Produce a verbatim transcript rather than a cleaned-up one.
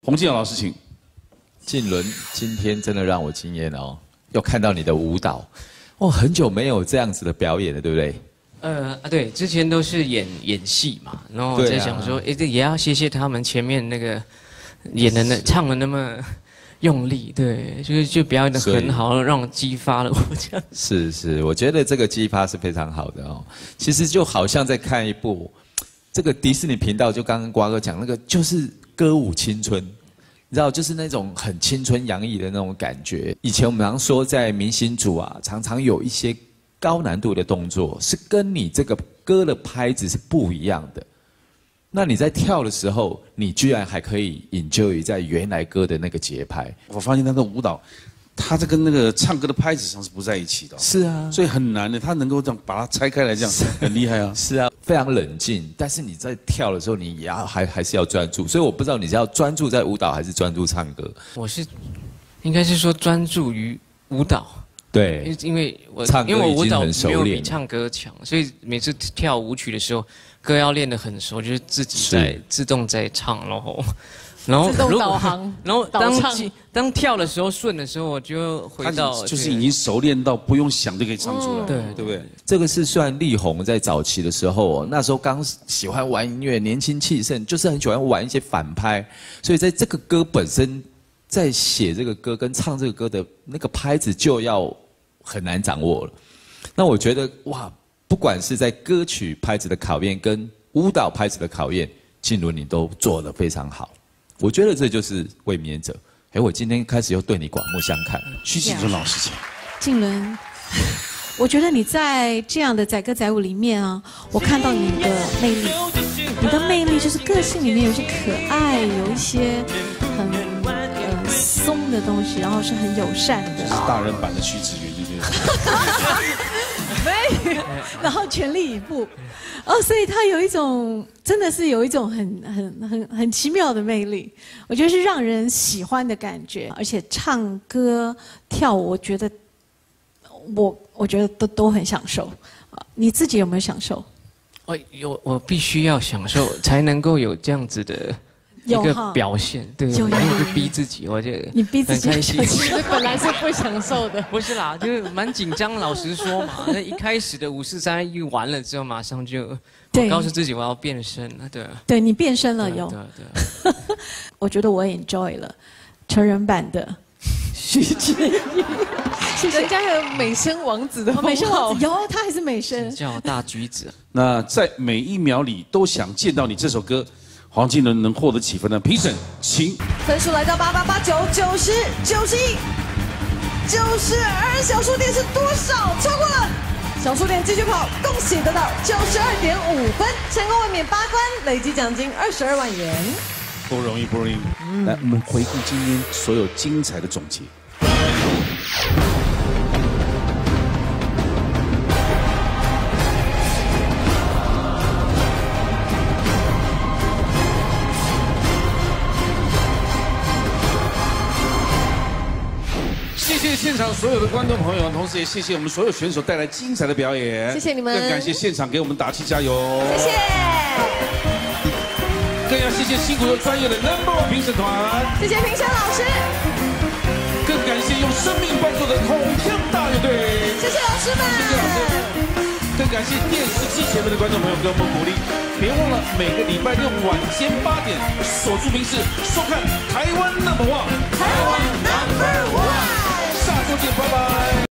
洪金瑶老师，请。 静伦今天真的让我惊艳哦，又看到你的舞蹈，哦，很久没有这样子的表演了，对不对？ 呃啊，对，之前都是演演戏嘛，然后我在想说，哎、啊，这也要谢谢他们前面那个演的那唱的那么用力，对，就是就表演的很好，让我激发了我这样。 是是，我觉得这个激发是非常好的哦。其实就好像在看一部，这个迪士尼频道就刚刚瓜哥讲那个，就是歌舞青春。你知道，就是那种很青春洋溢的那种感觉。以前我们常说，在明星组啊，常常有一些高难度的动作，是跟你这个歌的拍子是不一样的。那你在跳的时候，你居然还可以 enjoy 在原来歌的那个节拍。 我发现他的舞蹈，他这跟那个唱歌的拍子上是不在一起的。 是啊， 所以很难的，他能够这样把它拆开来，这样很厉害啊。 是啊，非常冷静，但是你在跳的时候，你也要还还是要专注。所以我不知道你是要专注在舞蹈，还是专注唱歌。 我是，应该是说专注于舞蹈。 对， 因为我唱歌因为我舞蹈没有比练唱歌强，所以每次跳舞曲的时候，歌要练得很熟，就是自己在自动在唱，然后，然后自动导航， 然后当当跳的时候顺的时候，我就回到就是已经熟练到不用想就可以唱出来，对对不对？ 这个是算力宏在早期的时候，那时候刚喜欢玩音乐，年轻气盛，就是很喜欢玩一些反拍，所以在这个歌本身。在写这个歌跟唱这个歌的那个拍子就要很难掌握了。那我觉得哇，不管是在歌曲拍子的考验跟舞蹈拍子的考验，静伦你都做得非常好。我觉得这就是卫冕者。哎，我今天开始又对你刮目相看。 徐静伦老师讲， 静伦，我觉得你在这样的载歌载舞里面啊，我看到你的魅力，你的魅力就是个性里面有一些可爱，有一些很。松的东西，然后是很友善的， 是大人版的徐子云，对不对？没，然后全力以赴，哦，所以他有一种，真的是有一种很很很很奇妙的魅力，我觉得是让人喜欢的感觉，而且唱歌跳舞，我觉得我我觉得都都很享受，你自己有没有享受？ 我有，我必须要享受，才能够有这样子的。一个表现，对，我就逼自己，我觉得你逼自己很开心。 其实本来是不享受的， 不是啦，就是蛮紧张。老实说嘛，那一开始的五四三一完了之后，马上就我告诉自己我要变身了，对。 对你变身了有， 对对。 我觉得我 enjoy 了成人版的徐志毅， 人家还有美声王子的， 美声王子有，他还是美声， 叫大橘子。 那在每一秒里都想见到你这首歌。黄静伦能获得几分呢？评审，请分数来到八八八九九十九十一九十二，小数点是多少？超过了，小数点继续跑，恭喜得到九十二点五分，成功卫冕八关，累计奖金二十二万元。 不容易，不容易。嗯、来，我们回顾今天所有精彩的总结。谢谢现场所有的观众朋友，同时也谢谢我们所有选手带来精彩的表演。 谢谢你们， 更感谢现场给我们打气加油。 谢谢。 更要谢谢辛苦又专业的 Number One 评审团。 谢谢评审老师。 更感谢用生命帮助的孔锵大乐队。 谢谢老师们。 谢谢老师。更感谢电视机前面的观众朋友给我们鼓励。别忘了每个礼拜六晚间八点锁住民视收看台湾 Number One。